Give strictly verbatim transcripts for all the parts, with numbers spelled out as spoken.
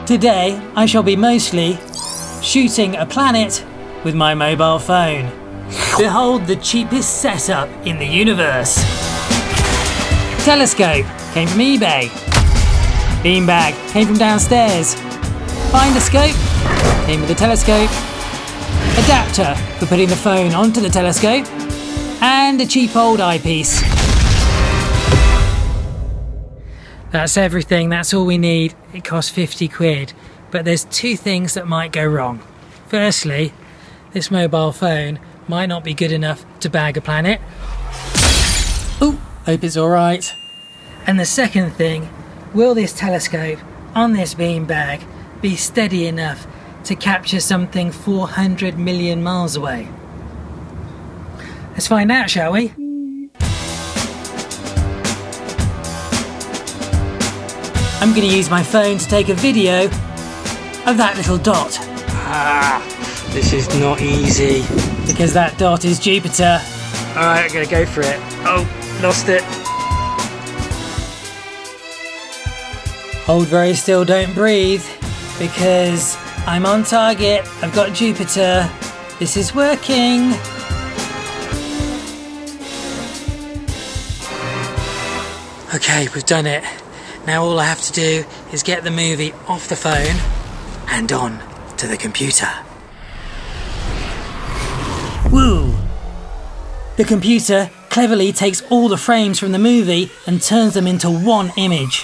Today I shall be mostly shooting a planet with my mobile phone. Behold the cheapest setup in the universe. Telescope came from eBay. Beanbag came from downstairs. Finder scope came with the telescope. Adapter for putting the phone onto the telescope. And a cheap old eyepiece. That's everything, that's all we need. It costs fifty quid. But there's two things that might go wrong. Firstly, this mobile phone might not be good enough to bag a planet. Ooh, hope it's alright. And the second thing, will this telescope on this beanbag be steady enough to capture something four hundred million miles away? Let's find out, shall we? I'm going to use my phone to take a video of that little dot. Ah, this is not easy. Because that dot is Jupiter. Alright, I'm going to go for it. Oh, lost it. Hold very still, don't breathe. Because I'm on target. I've got Jupiter. This is working. Okay, we've done it. Now all I have to do is get the movie off the phone and on to the computer. Woo! The computer cleverly takes all the frames from the movie and turns them into one image.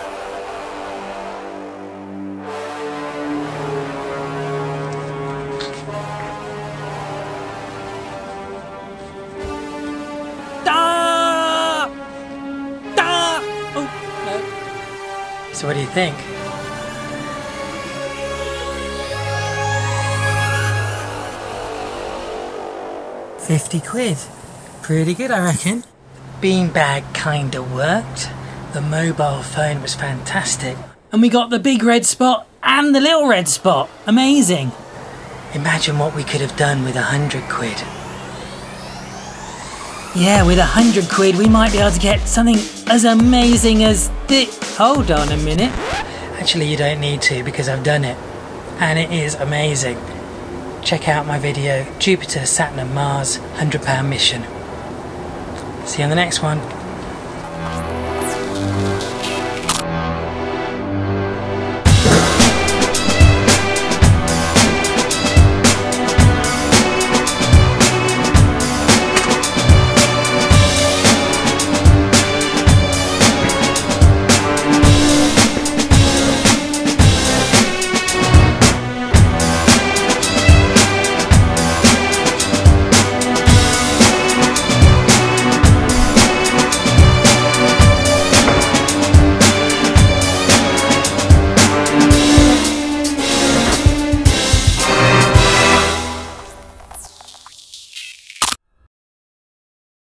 So what do you think? fifty quid. Pretty good, I reckon. Beanbag kinda worked. The mobile phone was fantastic. And we got the big red spot and the little red spot. Amazing. Imagine what we could have done with a hundred quid. Yeah, with a hundred quid we might be able to get something as amazing as this. Hold on a minute. Actually, you don't need to because I've done it. And it is amazing. Check out my video, Jupiter, Saturn and Mars, one hundred pound mission. See you on the next one.